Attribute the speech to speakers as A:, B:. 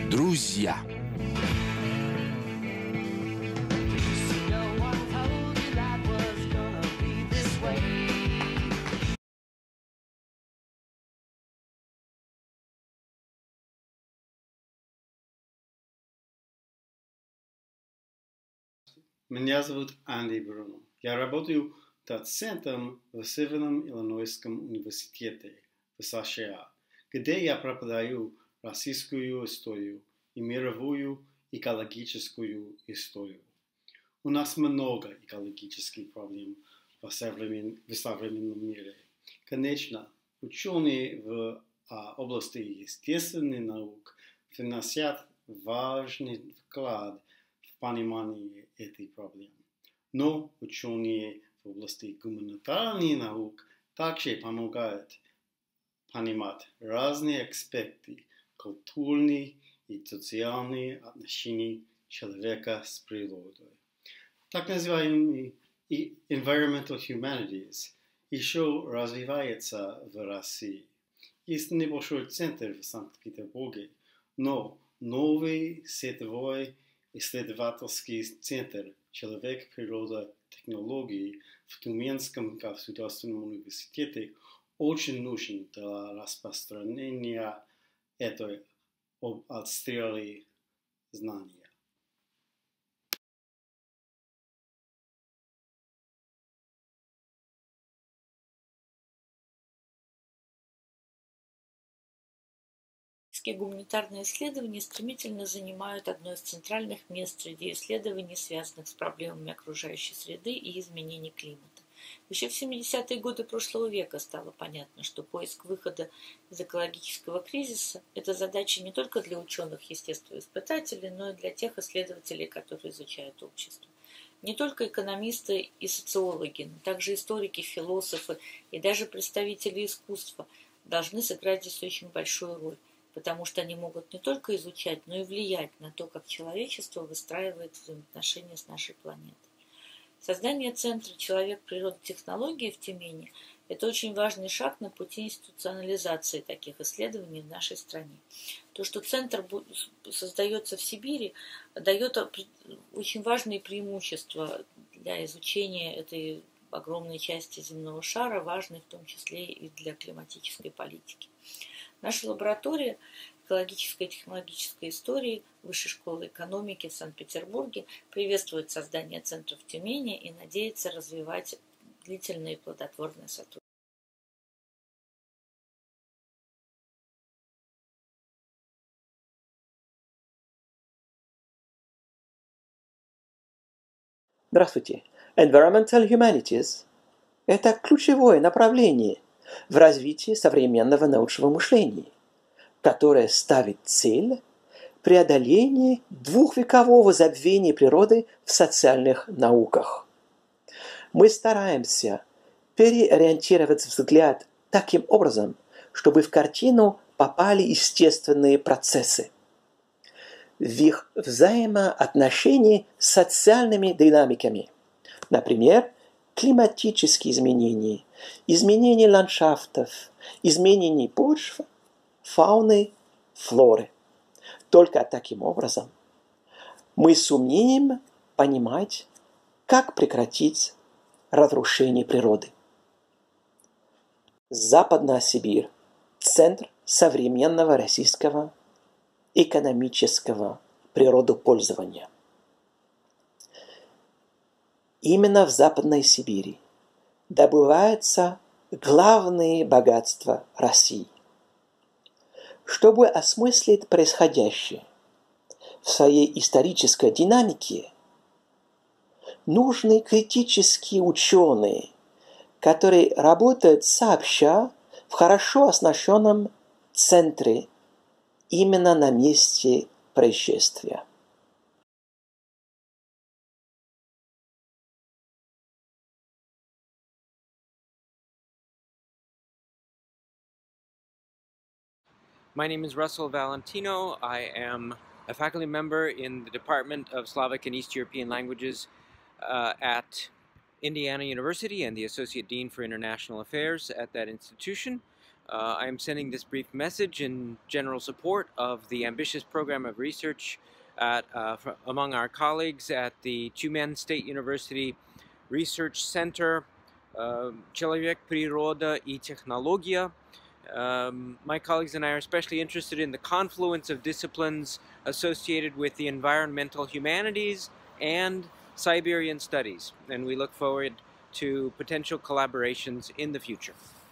A: Друзья.
B: Меня зовут Анди Бруно. Я работаю доцентом в Северном Иллинойском университете в США, где я преподаю российскую историю и мировую экологическую историю. У нас много экологических проблем в современном мире. Конечно, ученые в области естественных наук вносят важный вклад в понимание этой проблемы. Но ученые в области гуманитарных наук также помогают понимать разные аспекты культурных и социальных отношений человека с природой. Так называемый environmental humanities еще развивается в России. Есть небольшой центр в Санкт-Петербурге, но новый сетевой исследовательский центр «Человек, природа, технологии» в Тюменском государственном университете очень нужен для распространения этой отстрелы знания.
C: Гуманитарные исследования стремительно занимают одно из центральных мест среди исследований, связанных с проблемами окружающей среды и изменений климата. Еще в 70-е годы прошлого века стало понятно, что поиск выхода из экологического кризиса – это задача не только для ученых-естествоиспытателей, но и для тех исследователей, которые изучают общество. Не только экономисты и социологи, но также историки, философы и даже представители искусства должны сыграть здесь очень большую роль, потому что они могут не только изучать, но и влиять на то, как человечество выстраивает взаимоотношения с нашей планетой. Создание Центра «Человек, природа, технологии» в Тюмени – это очень важный шаг на пути институционализации таких исследований в нашей стране. То, что Центр создается в Сибири, дает очень важные преимущества для изучения этой огромной части земного шара, важной в том числе и для климатической политики. Наша лаборатория экологической и технологической истории Высшей школы экономики в Санкт-Петербурге приветствует создание центра в Тюмени и надеется развивать длительное и плодотворное сотрудничество.
D: Здравствуйте. Environmental Humanities – это ключевое направление в развитии современного научного мышления, которое ставит цель преодоления двухвекового забвения природы в социальных науках. Мы стараемся переориентировать взгляд таким образом, чтобы в картину попали естественные процессы, в их взаимоотношении с социальными динамиками, например, климатические изменения, изменения ландшафтов, изменения почв, фауны, флоры. Только таким образом мы сумеем понимать, как прекратить разрушение природы. Западная Сибирь – центр современного российского экономического природопользования. Именно в Западной Сибири добываются главные богатства России. Чтобы осмыслить происходящее в своей исторической динамике, нужны критические ученые, которые работают сообща в хорошо оснащенном центре именно на месте происшествия.
E: My name is Russell Valentino. I am a faculty member in the Department of Slavic and East European Languages at Indiana University and the Associate Dean for International Affairs at that institution. I am sending this brief message in general support of the ambitious program of research among our colleagues at the Tyumen State University Research Center Человек, природа и технология. My colleagues and I are especially interested in the confluence of disciplines associated with the environmental humanities and Siberian studies, and we look forward to potential collaborations in the future.